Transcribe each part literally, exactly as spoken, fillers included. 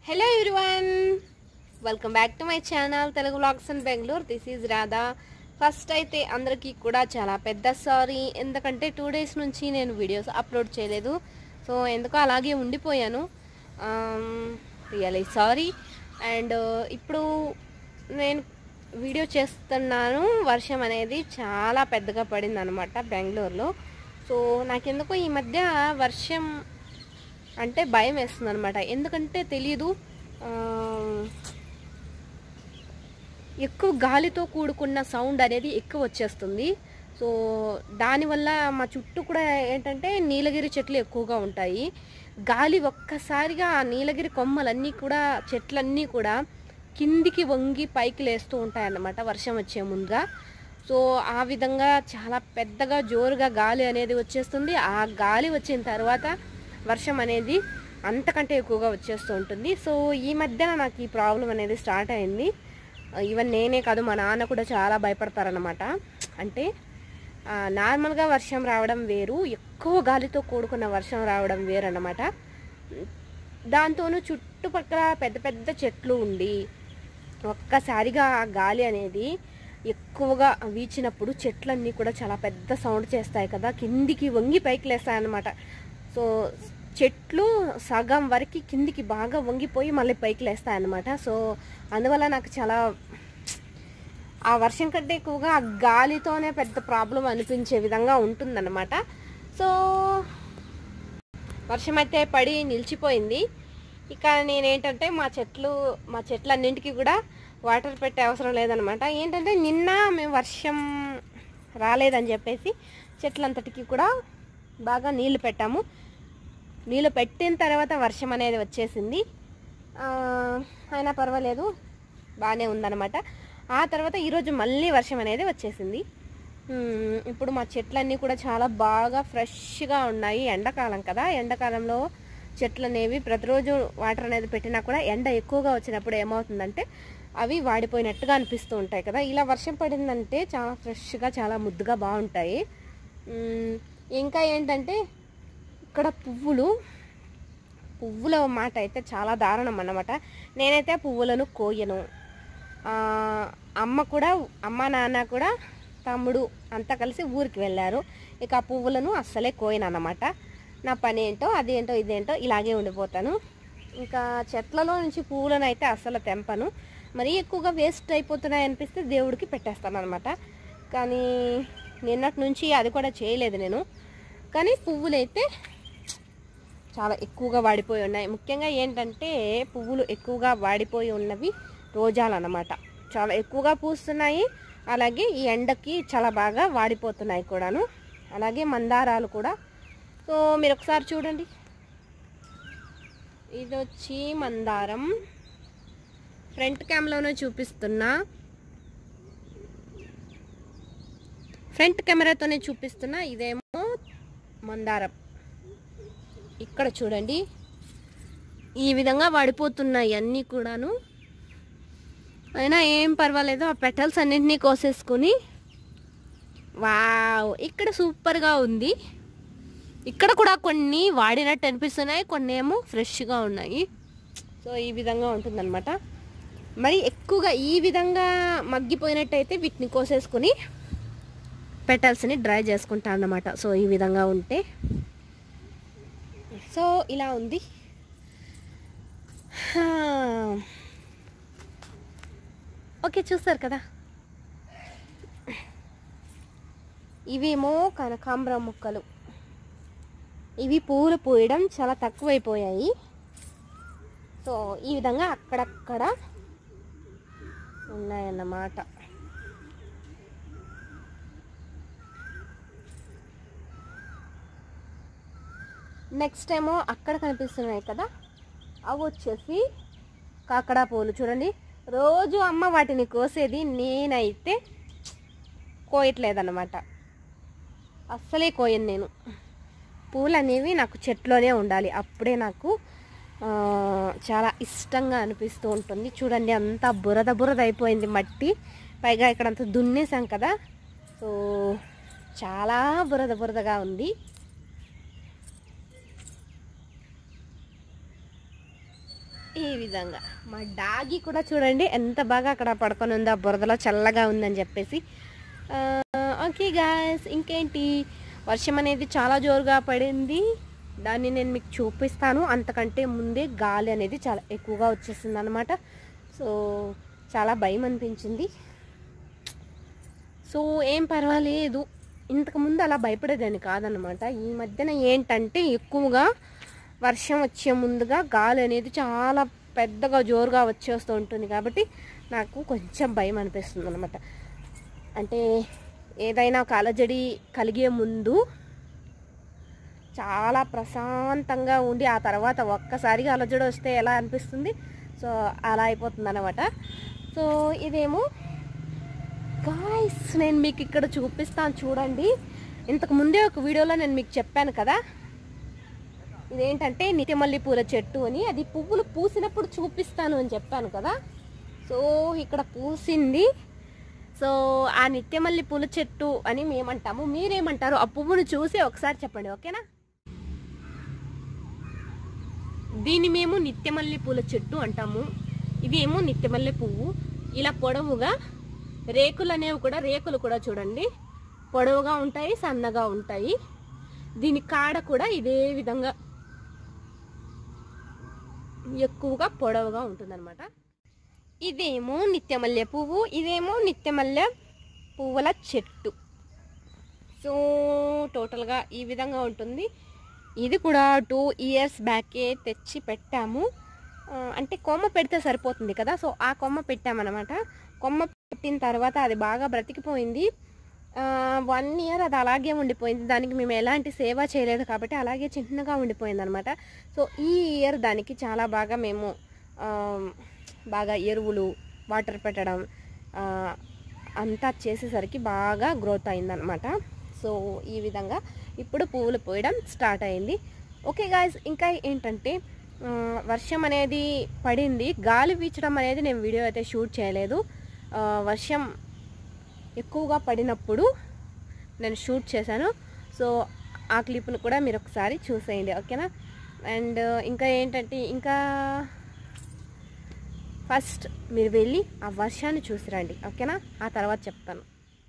Hello everyone, welcome back to my channel Telugu Vlogs in Bangalore. This is Radha. First అయితే అందరికీ కూడా చాలా పెద్ద సారీ, ఎందుకంటే టూ డేస్ నుంచి నేను వీడియోస్ అప్లోడ్ చేయలేదు. సో ఎందుకో అలాగే ఉండిపోయాను. Really sorry. అండ్ ఇప్పుడు నేను వీడియో చేస్తున్నాను. వర్షం అనేది చాలా పెద్దగా పడింది అనమాట బెంగళూరులో. సో నాకెందుకో ఈ మధ్య వర్షం అంటే భయం వేస్తుంది అనమాట. ఎందుకంటే తెలీదు, ఎక్కువ గాలితో కూడుకున్న సౌండ్ అనేది ఎక్కువ వచ్చేస్తుంది. సో దానివల్ల మా చుట్టూ కూడా ఏంటంటే నీలగిరి చెట్లు ఎక్కువగా ఉంటాయి. గాలి ఒక్కసారిగా ఆ నీలగిరి కొమ్మలన్నీ కూడా చెట్లన్నీ కూడా కిందికి వంగి పైకి లేస్తూ ఉంటాయన్నమాట వర్షం వచ్చే ముందుగా. సో ఆ విధంగా చాలా పెద్దగా జోరుగా గాలి అనేది వచ్చేస్తుంది. ఆ గాలి వచ్చిన తర్వాత వర్షం అనేది అంతకంటే ఎక్కువగా వచ్చేస్తూ ఉంటుంది. సో ఈ మధ్యన నాకు ఈ ప్రాబ్లం అనేది స్టార్ట్ అయింది. ఈవెన్ నేనే కాదు, మా నాన్న కూడా చాలా భయపడతారనమాట. అంటే నార్మల్గా వర్షం రావడం వేరు, ఎక్కువ గాలితో కూడుకున్న వర్షం రావడం వేరు అన్నమాట. దాంతోనూ చుట్టుపక్కల పెద్ద పెద్ద చెట్లు ఉండి ఒక్కసారిగా ఆ గాలి అనేది ఎక్కువగా వీచినప్పుడు చెట్లన్నీ కూడా చాలా పెద్ద సౌండ్ చేస్తాయి కదా, కిందికి వంగి పైకి లేస్తాయి అన్నమాట. సో చెట్లు సగం వరకు కిందికి బాగా వంగిపోయి మళ్ళీ పైకి లేస్తాయి అన్నమాట. సో అందువల్ల నాకు చాలా ఆ వర్షం కంటే ఎక్కువగా ఆ గాలితోనే పెద్ద ప్రాబ్లం అనిపించే విధంగా ఉంటుందన్నమాట. సో వర్షం అయితే పడి నిలిచిపోయింది. ఇక నేనేంటంటే మా చెట్లు మా చెట్లన్నింటికి కూడా వాటర్ పెట్టే అవసరం లేదనమాట. ఏంటంటే నిన్న మేము వర్షం రాలేదని చెప్పేసి చెట్లంతటికి కూడా బాగా నీళ్లు పెట్టాము. నీళ్ళు పెట్టిన తర్వాత వర్షం అనేది వచ్చేసింది. అయినా పర్వాలేదు, బాగానే ఉందన్నమాట. ఆ తర్వాత ఈరోజు మళ్ళీ వర్షం అనేది వచ్చేసింది. ఇప్పుడు మా చెట్లన్నీ కూడా చాలా బాగా ఫ్రెష్గా ఉన్నాయి. ఎండాకాలం కదా, ఎండాకాలంలో చెట్లు అనేవి ప్రతిరోజు వాటర్ అనేది పెట్టినా కూడా ఎండ ఎక్కువగా వచ్చినప్పుడు ఏమవుతుందంటే అవి వాడిపోయినట్టుగా అనిపిస్తూ ఉంటాయి కదా. ఇలా వర్షం పడిందంటే చాలా ఫ్రెష్గా చాలా ముద్దుగా బాగుంటాయి. ఇంకా ఏంటంటే ఇక్కడ పువ్వులు పువ్వుల మాట అయితే చాలా దారుణం అన్నమాట. నేనైతే పువ్వులను కోయను. అమ్మ కూడా అమ్మ నాన్న కూడా తమ్ముడు అంతా కలిసి ఊరికి వెళ్ళారు. ఇక ఆ పువ్వులను అస్సలే కోయను అన్నమాట. నా పని ఏంటో అదేంటో ఇదేంటో ఇలాగే ఉండిపోతాను. ఇంకా చెట్లలో నుంచి పువ్వులను అయితే అస్సలు తెంపను. మరీ ఎక్కువగా వేస్ట్ అయిపోతున్నాయి అనిపిస్తే దేవుడికి పెట్టేస్తాను అనమాట. కానీ నిన్నటి నుంచి అది కూడా చేయలేదు నేను. కానీ పువ్వులు అయితే చాలా ఎక్కువగా వాడిపోయి ఉన్నాయి. ముఖ్యంగా ఏంటంటే పువ్వులు ఎక్కువగా వాడిపోయి ఉన్నవి రోజాలు అన్నమాట. చాలా ఎక్కువగా పూస్తున్నాయి, అలాగే ఈ ఎండకి చాలా బాగా వాడిపోతున్నాయి కూడాను. అలాగే మందారాలు కూడా. సో మీరు ఒకసారి చూడండి, ఇది వచ్చి మందారం. ఫ్రంట్ కెమెరాలోనే చూపిస్తున్నా ఫ్రంట్ కెమెరాతోనే చూపిస్తున్నా ఇదేమో మందారం. ఇక్కడ చూడండి, ఈ విధంగా వాడిపోతున్నాయి అన్నీ కూడాను. అయినా ఏం పర్వాలేదు, ఆ పెటల్స్ అన్నింటినీ కోసేసుకుని వావ్ ఇక్కడ సూపర్గా ఉంది. ఇక్కడ కూడా కొన్ని వాడినట్టు అనిపిస్తున్నాయి, కొన్ని ఏమో ఫ్రెష్గా ఉన్నాయి. సో ఈ విధంగా ఉంటుందన్నమాట. మరి ఎక్కువగా ఈ విధంగా మగ్గిపోయినట్టయితే వీటిని కోసేసుకుని పెటల్స్ని డ్రై చేసుకుంటా అన్నమాట. సో ఈ విధంగా ఉంటే సో ఇలా ఉంది. ఓకే, చూస్తారు కదా, ఇవేమో కనకాంబరం మొక్కలు. ఇవి పూలు పూయడం చాలా తక్కువైపోయాయి. సో ఈ విధంగా అక్కడక్కడ ఉన్నాయన్నమాట. నెక్స్ట్ ఏమో అక్కడ కనిపిస్తున్నాయి కదా, అవి వచ్చేసి కాకడా పూలు. చూడండి, రోజు అమ్మ వాటిని కోసేది, నేనైతే కోయట్లేదన్నమాట. అస్సలే కోయను నేను. పూలు అనేవి నాకు చెట్లోనే ఉండాలి, అప్పుడే నాకు చాలా ఇష్టంగా అనిపిస్తూ ఉంటుంది. చూడండి, అంతా బురద బురద అయిపోయింది మట్టి. పైగా ఇక్కడంతా దున్నేసాం కదా, సో చాలా బురద బురదగా ఉంది. ఈ విధంగా మా డాగి కూడా చూడండి ఎంత బాగా అక్కడ పడుకొని ఉందో, బురదలో చల్లగా ఉందని చెప్పేసి. ఓకే గాయ్స్, ఇంకేంటి, వర్షం అనేది చాలా జోరుగా పడింది. దాన్ని నేను మీకు చూపిస్తాను. అంతకంటే ముందే గాలి అనేది చాలా ఎక్కువగా వచ్చేసింది అనమాట. సో చాలా భయం అనిపించింది. సో ఏం పర్వాలేదు, ఇంతకుముందు అలా భయపడేదాన్ని కాదనమాట. ఈ మధ్యన ఏంటంటే ఎక్కువగా వర్షం వచ్చే ముందుగా గాలి అనేది చాలా పెద్దగా జోరుగా వచ్చేస్తూ ఉంటుంది కాబట్టి నాకు కొంచెం భయం అనిపిస్తుంది అనమాట. అంటే ఏదైనా ఒక అలజడి కలిగే ముందు చాలా ప్రశాంతంగా ఉండి ఆ తర్వాత ఒక్కసారిగా అలజడి వస్తే ఎలా అనిపిస్తుంది, సో అలా అయిపోతుంది అనమాట. సో ఇదేమో గాయ్స్ నేను మీకు ఇక్కడ చూపిస్తాను చూడండి. ఇంతకు ముందే ఒక వీడియోలో నేను మీకు చెప్పాను కదా, ఇదేంటంటే నిత్యమల్లి పూల చెట్టు అని. అది పువ్వులు పూసినప్పుడు చూపిస్తాను అని చెప్పాను కదా. సో ఇక్కడ పూసింది. సో ఆ నిత్యమల్లి పూల చెట్టు అని మేమంటాము, మీరేమంటారు? ఆ పువ్వును చూసి ఒకసారి చెప్పండి, ఓకేనా? దీన్ని మేము నిత్యమల్లి పూల చెట్టు అంటాము. ఇది ఏమో నిత్యమల్లి పువ్వు. ఇలా పొడవుగా రేకులు అనేవి కూడా, రేకులు కూడా చూడండి పొడవుగా ఉంటాయి, సన్నగా ఉంటాయి. దీని కాడ కూడా ఇదే విధంగా ఎక్కువగా పొడవుగా ఉంటుందన్నమాట. ఇదేమో నిత్యమల్లె పువ్వు, ఇదేమో నిత్యమల్లె పువ్వుల చెట్టు. సో టోటల్గా ఈ విధంగా ఉంటుంది. ఇది కూడా టూ ఇయర్స్ బ్యాకే తెచ్చి పెట్టాము. అంటే కొమ్మ పెడితే సరిపోతుంది కదా, సో ఆ కొమ్మ పెట్టామన్నమాట. కొమ్మ పెట్టిన తర్వాత అది బాగా బ్రతికిపోయింది. వన్ ఇయర్ అది అలాగే ఉండిపోయింది. దానికి మేము ఎలాంటి సేవ చేయలేదు కాబట్టి అలాగే చిన్నగా ఉండిపోయింది అనమాట. సో ఈ ఇయర్ దానికి చాలా బాగా మేము బాగా ఎరువులు, వాటర్ పెట్టడం అంతా చేసేసరికి బాగా గ్రోత్ అయిందనమాట. సో ఈ విధంగా ఇప్పుడు పువ్వులు పోయడం స్టార్ట్ అయింది. ఓకే గాయ్స్, ఇంకా ఏంటంటే వర్షం అనేది పడింది, గాలి వీచడం అనేది నేను వీడియో అయితే షూట్ చేయలేదు. వర్షం ఎక్కువగా పడినప్పుడు నేను షూట్ చేశాను. సో ఆ క్లిప్ను కూడా మీరు ఒకసారి చూసేయండి, ఓకేనా? అండ్ ఇంకా ఏంటంటే, ఇంకా ఫస్ట్ మీరు వెళ్ళి ఆ వర్షాన్ని చూసిరండి, ఓకేనా? ఆ తర్వాత చెప్తాను.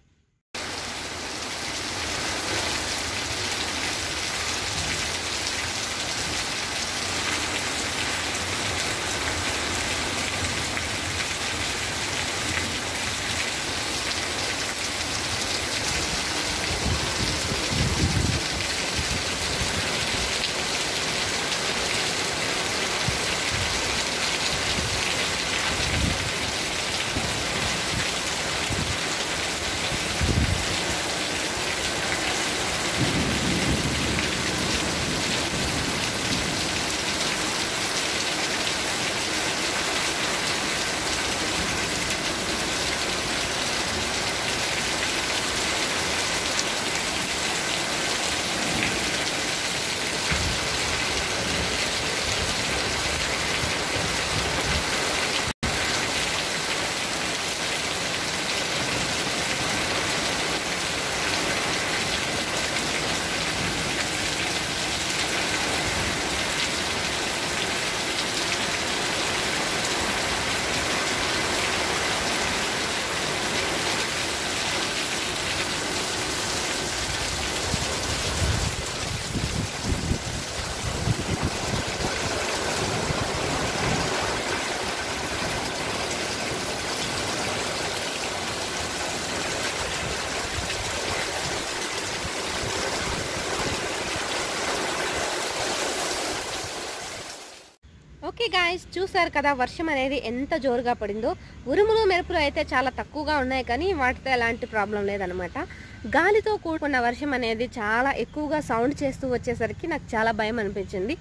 ఓకే గాయ్స్, చూసారు కదా వర్షం అనేది ఎంత జోరుగా పడిందో. ఉరుములు మెరుపులు అయితే చాలా తక్కువగా ఉన్నాయి, కానీ వాటితో ఎలాంటి ప్రాబ్లం లేదనమాట. గాలితో కూడుకున్న వర్షం అనేది చాలా ఎక్కువగా సౌండ్ చేస్తూ వచ్చేసరికి నాకు చాలా భయం అనిపించింది.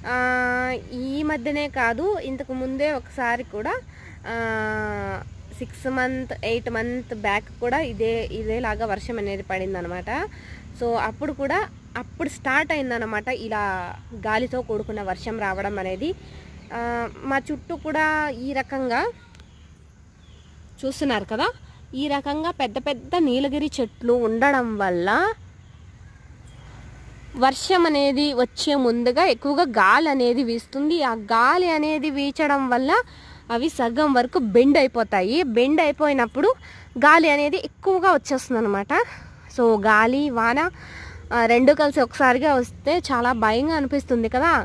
ఈ మధ్యనే కాదు, ఇంతకు ముందే ఒకసారి కూడా six month eight month back కూడా ఇదే ఇదేలాగా వర్షం అనేది పడింది అనమాట. సో అప్పుడు కూడా అప్పుడు స్టార్ట్ అయిందనమాట ఇలా గాలితో కూడుకున్న వర్షం రావడం అనేది. మా చుట్టూ కూడా ఈ రకంగా చూస్తున్నారు కదా, ఈ రకంగా పెద్ద పెద్ద నీలగిరి చెట్లు ఉండడం వల్ల వర్షం అనేది వచ్చే ముందుగా ఎక్కువగా గాలి అనేది వీస్తుంది. ఆ గాలి అనేది వీచడం వల్ల అవి సగం వరకు బెండ్ అయిపోతాయి. బెండ్ అయిపోయినప్పుడు గాలి అనేది ఎక్కువగా వచ్చేస్తుంది అనమాట. సో గాలి వాన రెండు కలిసి ఒకసారిగా వస్తే చాలా భయంగా అనిపిస్తుంది కదా.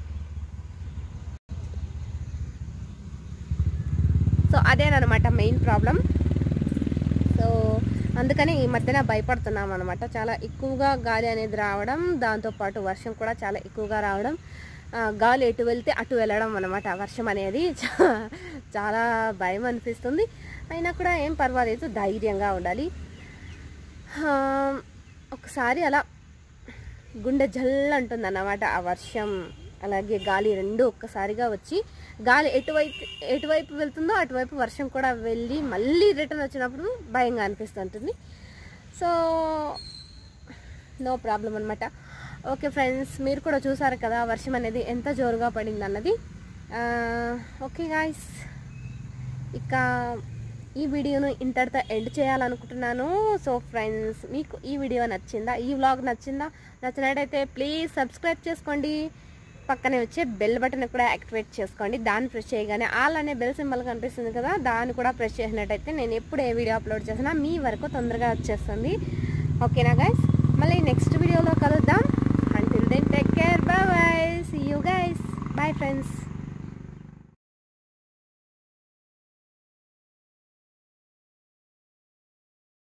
సో అదేనమాట మెయిన్ ప్రాబ్లం. సో అందుకని ఈ మధ్యన భయపడుతున్నాం అనమాట. చాలా ఎక్కువగా గాలి అనేది రావడం, దాంతోపాటు వర్షం కూడా చాలా ఎక్కువగా రావడం, గాలి ఎటు వెళ్తే అటు వెళ్ళడం అనమాట. వర్షం అనేది చాలా భయం అనిపిస్తుంది. అయినా కూడా ఏం పర్వాలేదు, ధైర్యంగా ఉండాలి. ఒకసారి అలా గుండె జల్లంటుంది అన్నమాట ఆ వర్షం అలాగే గాలి రెండు ఒక్కసారిగా వచ్చి, గాలి ఎటువైపు ఎటువైపు వెళ్తుందో అటువైపు వర్షం కూడా వెళ్ళి మళ్ళీ రిటర్న్ వచ్చినప్పుడు భయంగా అనిపిస్తుంటుంది. సో నో ప్రాబ్లం అనమాట. ఓకే ఫ్రెండ్స్, మీరు కూడా చూసారు కదా వర్షం అనేది ఎంత జోరుగా పడింది అన్నది. ఓకే గాయ్స్, ఇక ఈ వీడియోను ఇంతటితో ఎండ్ చేయాలనుకుంటున్నాను. సో ఫ్రెండ్స్, మీకు ఈ వీడియో నచ్చిందా, ఈ వ్లాగ్ నచ్చిందా? నచ్చినట్టయితే ప్లీజ్ సబ్స్క్రైబ్ చేసుకోండి. పక్కనే వచ్చే బెల్ బటన్ కూడా యాక్టివేట్ చేసుకోండి. దాన్ని ప్రెస్ చేయగానే ఆల్ అనే బెల్ సింబల్ కనిపిస్తుంది కదా, దాన్ని కూడా ప్రెస్ చేసినట్టయితే నేను ఎప్పుడు ఏ వీడియో అప్లోడ్ చేసినా మీ వరకు తొందరగా వచ్చేస్తుంది. ఓకేనా గైస్, మళ్ళీ నెక్స్ట్ వీడియోలో కలుద్దాం. Until then take care.